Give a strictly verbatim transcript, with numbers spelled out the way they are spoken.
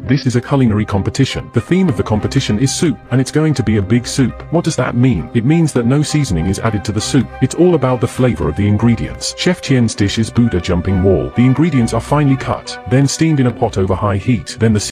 This is a culinary competition. The theme of the competition is soup, and it's going to be a big soup. What does that mean? It means that no seasoning is added to the soup. It's all about the flavor of the ingredients. Chef Tien's dish is Buddha jumping wall. The ingredients are finely cut, then steamed in a pot over high heat. Then the